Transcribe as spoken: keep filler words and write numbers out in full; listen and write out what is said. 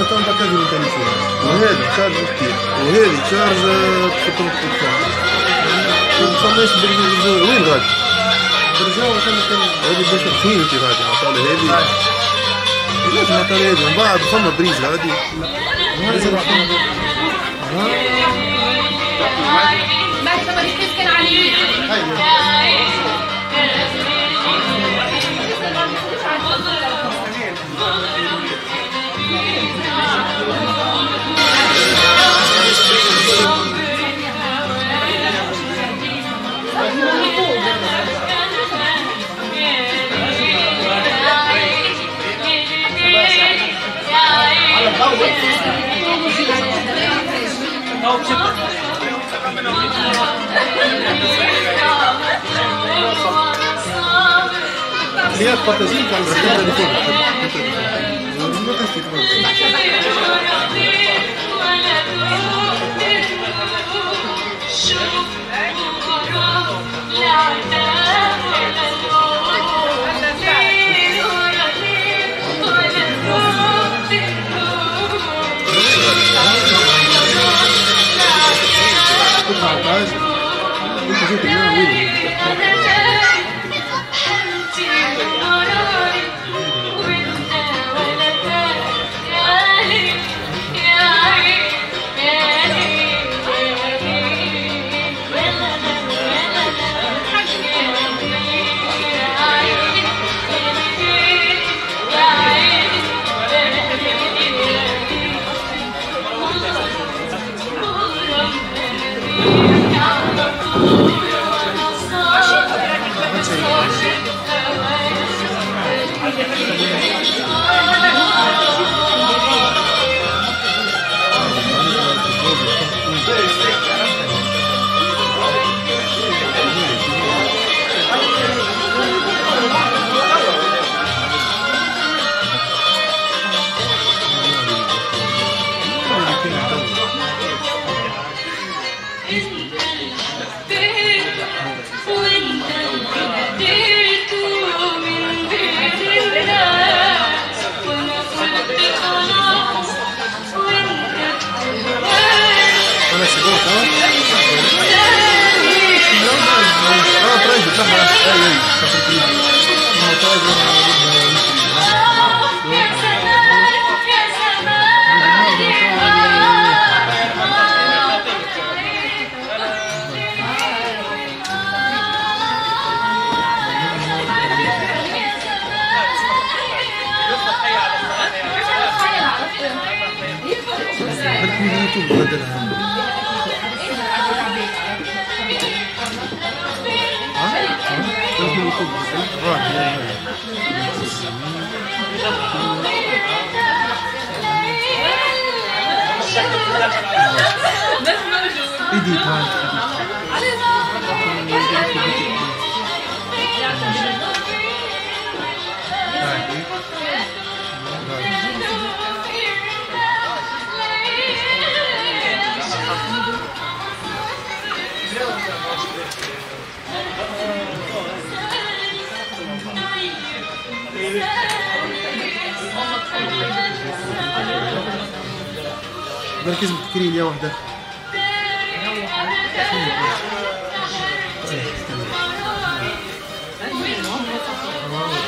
هنا تو نبارطاجي التليفون وهذا شارج كتير وهذه شارج تحطهم في التليفون مفماش برجاو وين غادي؟ برجاو هذه باش فين انت غادي عطالي هذه لازم عطالي هذه من بعد فما بريز غادي لازم بعد ما تسكن عليه هي تبارطاجي كان التليفون ما كانش تليفون ايدي هاي بركز بتكري لي واحدة